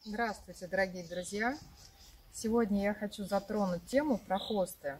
Здравствуйте, дорогие друзья! Сегодня я хочу затронуть тему про хосты,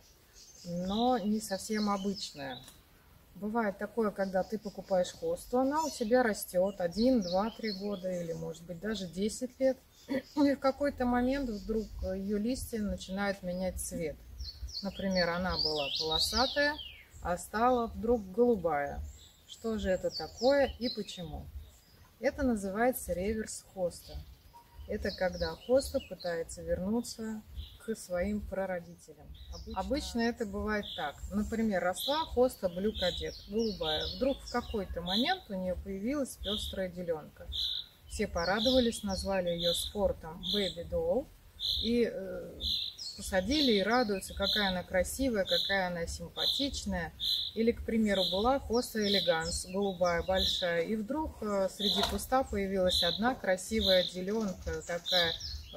но не совсем обычная. Бывает такое, когда ты покупаешь хосту, она у тебя растет 1, 2, 3 года или может быть даже 10 лет. И в какой-то момент вдруг ее листья начинают менять цвет. Например, она была полосатая, а стала вдруг голубая. Что же это такое и почему? Это называется реверс хоста. Это когда хоста пытается вернуться к своим прародителям. Обычно это бывает так. Например, росла хоста Blue Cadet, голубая. Вдруг в какой-то момент у нее появилась пестрая деленка. Все порадовались, назвали ее спортом Baby Doll. И посадили и радуются, какая она красивая, какая она симпатичная. Или, к примеру, была хоста элеганс, голубая, большая, и вдруг среди куста появилась одна красивая деленка, такая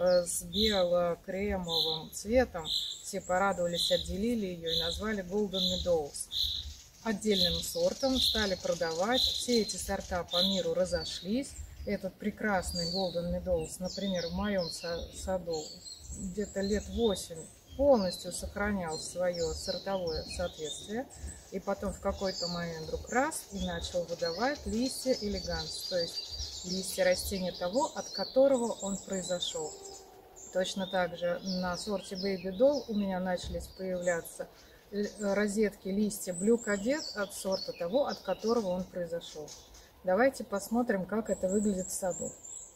с бело-кремовым цветом. Все порадовались, отделили ее и назвали Golden Meadows. Отдельным сортом стали продавать. Все эти сорта по миру разошлись. Этот прекрасный Golden Meadows, например, в моем саду где-то лет 8 полностью сохранял свое сортовое соответствие. И потом в какой-то момент вдруг раз и начал выдавать листья элеганс, то есть листья растения того, от которого он произошел. Точно так же на сорте Baby Doll у меня начались появляться розетки листья Blue Cadet от сорта того, от которого он произошел. Давайте посмотрим, как это выглядит в саду.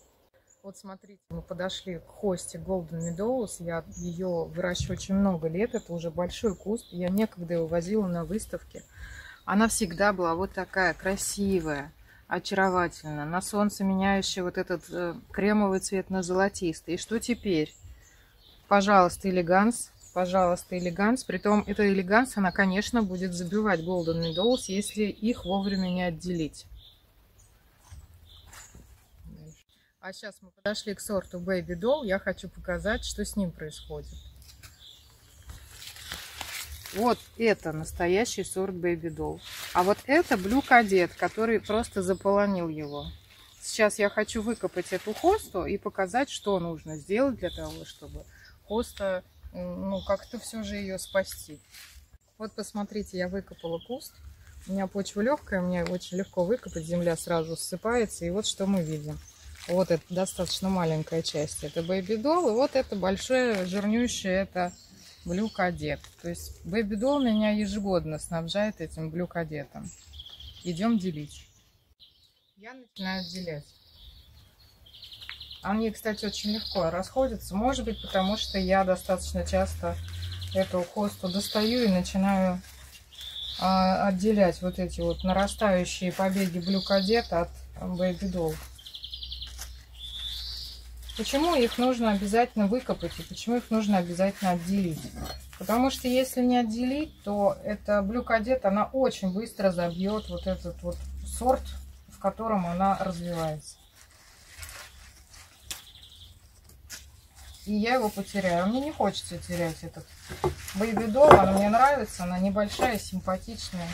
Вот смотрите, мы подошли к хосте Golden Meadows. Я ее выращиваю очень много лет. Это уже большой куст. Я некогда его возила на выставке. Она всегда была вот такая красивая, очаровательная. На солнце меняющая вот этот кремовый цвет на золотистый. И что теперь? Пожалуйста, элеганс. Пожалуйста, элеганс. Притом эта элеганс, она, конечно, будет забивать Golden Meadows, если их вовремя не отделить. А сейчас мы подошли к сорту Baby Doll. Я хочу показать, что с ним происходит. Вот это настоящий сорт Baby Doll. А вот это Blue Cadet, который просто заполонил его. Сейчас я хочу выкопать эту хосту и показать, что нужно сделать для того, чтобы хоста, как-то все же ее спасти. Вот посмотрите, я выкопала куст. У меня почва легкая, мне очень легко выкопать, земля сразу ссыпается. И вот что мы видим. Вот это достаточно маленькая часть, это Baby Doll, и вот это большое, жирнющее, это Blue Cadet. То есть Baby Doll меня ежегодно снабжает этим Blue Cadet. Идем делить. Я начинаю отделять. Они, кстати, очень легко расходятся. Может быть, потому что я достаточно часто эту хосту достаю и начинаю отделять вот эти вот нарастающие побеги Blue Cadet от Baby Doll. Почему их нужно обязательно выкопать и почему их нужно обязательно отделить? Потому что если не отделить, то эта Blue Cadet, она очень быстро забьет вот этот вот сорт, в котором она развивается. И я его потеряю. Мне не хочется терять этот Baby Doll. Она мне нравится, она небольшая, симпатичная.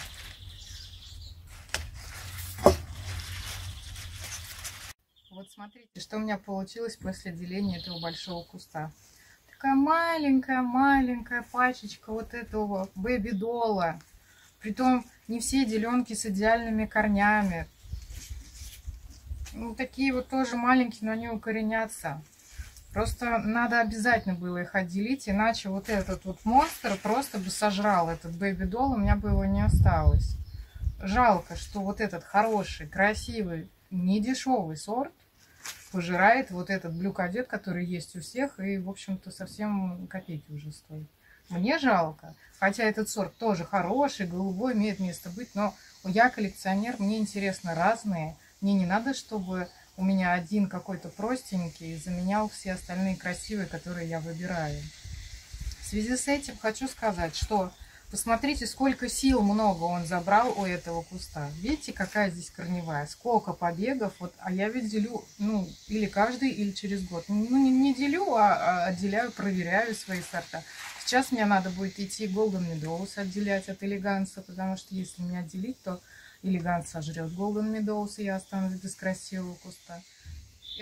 Вот смотрите, что у меня получилось после деления этого большого куста. Такая маленькая пачечка вот этого Baby Doll. Притом не все деленки с идеальными корнями. Такие вот тоже маленькие, но они укоренятся. Просто надо обязательно было их отделить, иначе вот этот вот монстр просто бы сожрал этот Baby Doll, у меня бы его не осталось. Жалко, что вот этот хороший, красивый, недешевый сорт пожирает вот этот Blue Cadet, который есть у всех, и, в общем-то, совсем копейки уже стоит. Мне жалко, хотя этот сорт тоже хороший, голубой, имеет место быть, но я коллекционер, мне интересно разные. Мне не надо, чтобы у меня один какой-то простенький заменял все остальные красивые, которые я выбираю. В связи с этим хочу сказать, что посмотрите, сколько сил много он забрал у этого куста. Видите, какая здесь корневая, сколько побегов. Вот, а я ведь делю, или каждый, или через год. Не делю, а отделяю, проверяю свои сорта. Сейчас мне надо будет идти Golden Meadows отделять от элеганса, потому что если не отделить, то элеганс сожрет Golden Meadows, и я останусь без красивого куста.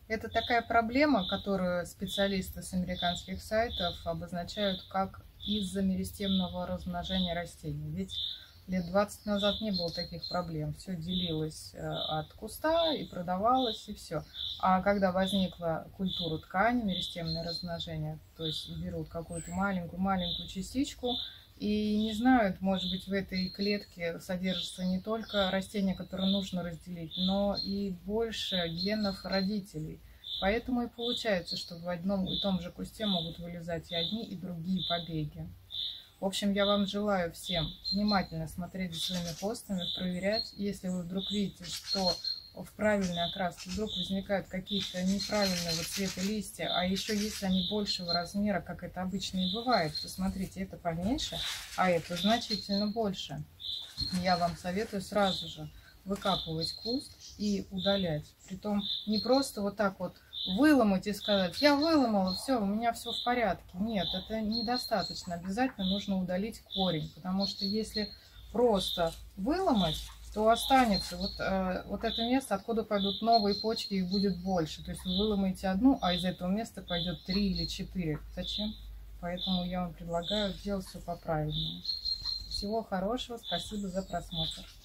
Это такая проблема, которую специалисты с американских сайтов обозначают как из-за меристемного размножения растений. Ведь лет 20 назад не было таких проблем. Все делилось от куста и продавалось, и все. А когда возникла культура ткани, меристемное размножение, то есть берут какую-то маленькую частичку, и не знают, может быть, в этой клетке содержится не только растение, которое нужно разделить, но и больше генов родителей. Поэтому и получается, что в одном и том же кусте могут вылезать и одни, и другие побеги. В общем, я вам желаю всем внимательно смотреть за своими хостами, проверять. Если вы вдруг видите, что в правильной окраске вдруг возникают какие-то неправильного цвета листья, а еще если они большего размера, как это обычно и бывает, то смотрите, это поменьше, а это значительно больше. Я вам советую сразу же выкапывать куст и удалять. Притом не просто вот так вот выломать и сказать: я выломала, все, у меня все в порядке. Нет, это недостаточно. Обязательно нужно удалить корень, потому что если просто выломать, то останется вот это место, откуда пойдут новые почки, их будет больше. То есть вы выломаете одну, а из этого места пойдет 3 или 4. Зачем? Поэтому я вам предлагаю сделать все по правильному. Всего хорошего, спасибо за просмотр.